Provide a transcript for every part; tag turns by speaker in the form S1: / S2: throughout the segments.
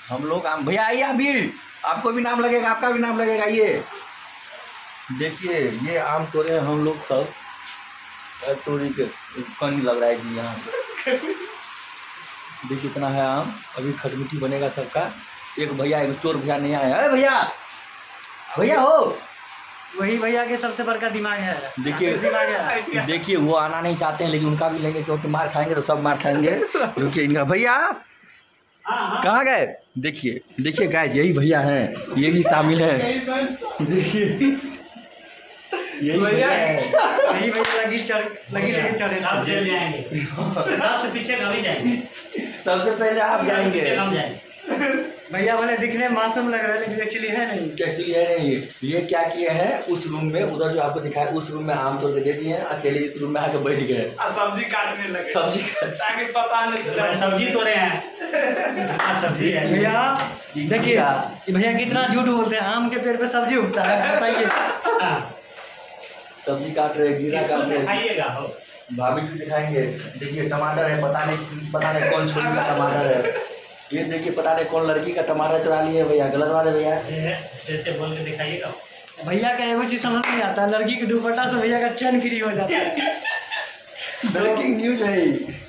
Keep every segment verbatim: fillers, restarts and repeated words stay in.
S1: हम लोग आम भैया आइए अभी, आपको भी नाम लगेगा, आपका भी नाम लगेगा। ये देखिए ये आम तोड़े हैं हम लोग सब। तोड़ी के कन लग रहा है कि यहाँ से देखिए कितना है आम। अभी खटमिट्ठी बनेगा सबका। एक भैया एक चोर भैया नहीं आया है। भैया भैया हो,
S2: वही भैया के सबसे बड़का दिमाग है।
S1: देखिए
S2: दिमाग है।
S1: देखिए वो आना नहीं चाहते हैं लेकिन उनका भी लेंगे क्योंकि मार खाएंगे तो सब मार खाएंगे। रुकिए इनका भैया कहाँ गए? देखिए देखिए गाइस यही भैया हैं, ये भी शामिल हैं। देखिए यही भैया है।
S2: यही भैया लगी चढ़ लगी लेके चढ़े
S3: सब जेल जाएंगे। सबसे पीछे कभी जाएंगे।
S1: सबसे पहले आप जाएंगे।
S2: भैया भले दिखने में मासूम लग रहा है लेकिन एक्चुअली है नहीं।
S1: एक्चुअली है नहीं। ये क्या किए हैं उस रूम में, उधर जो आपको दिखाया उस रूम में आम तोड़ के दे दिए हैं, अकेले इस रूम में आके बैठ गए
S4: सब्जी काटने लगे।
S1: सब्जी
S4: ताकि पता नहीं
S3: सब्जी तोड़े हैं। सब्जी है
S2: भैया देखिए भैया कितना झूठ बोलते हैं। आम के पेड़ पे सब्जी उगता है बताइए।
S1: सब्जी काट रहे, जीरा काट रहे।
S3: खाइएगा हो
S1: भाभी भी दिखाएंगे। देखिए टमाटर है, पता नहीं पता नहीं कौन छोटी का टमाटर है। ये देखिए पता नहीं कौन लड़की का टमाटर चुरा लिए भैया। गलत बात है भैया।
S3: ऐसे बोल के दिखाइएगा।
S2: भैया का एगो चीज समझ नहीं आता, लड़की के दुपट्टा से भैया का चैन फ्री हो जाता है।
S1: ब्रेकिंग न्यूज है।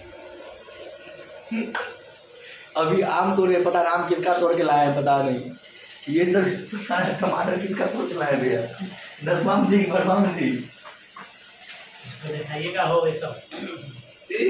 S1: अभी आम तोड़े, पता नहीं आम किसका तोड़ के लाया है पता नहीं। ये तो सारे टमाटर किसका तोड़ के लाया भैया? दसवां थी भरवां थी।
S3: दिखाइएगा हो ये सब।